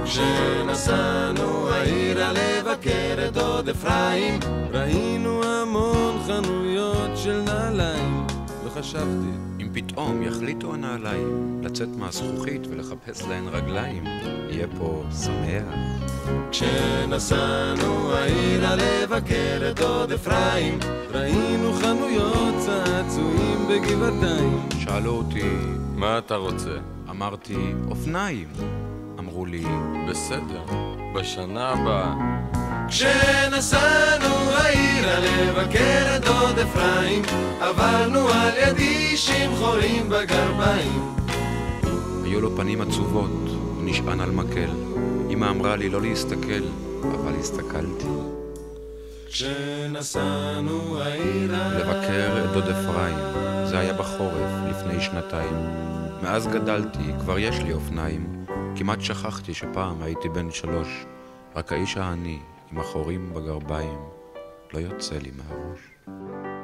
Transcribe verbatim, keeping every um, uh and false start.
כשנסענו העירה לבקר את דוד אפרים, ראינו המון חנויות של נעליים. וחשבתי, אם פתאום יחליטו הנעליים לצאת מהזכוכית ולחפש להן רגליים, יהיה פה שמח. כשנסענו העירה לבקר את דוד אפרים, ראינו חנויות צעצועים בגבעתיים. שאלו אותי, מה אתה רוצה? אמרתי, אופניים. אמרו לי, בסדר, בשנה הבאה. כשנסענו העירה לבקר את דוד אפרים, עברנו על ידישים חורים בגרביים. היו לו פנים עצובות, הוא נשען על מקל. אמא אמרה לי לא להסתכל, אבל הסתכלתי. כשנסענו העירה לבקר את דוד אפרים, זה היה בחורף לפני שנתיים. מאז גדלתי, כבר יש לי אופניים. כמעט שכחתי שפעם הייתי בן שלוש, רק האיש העני עם החורים בגרביים לא יוצא לי מהראש.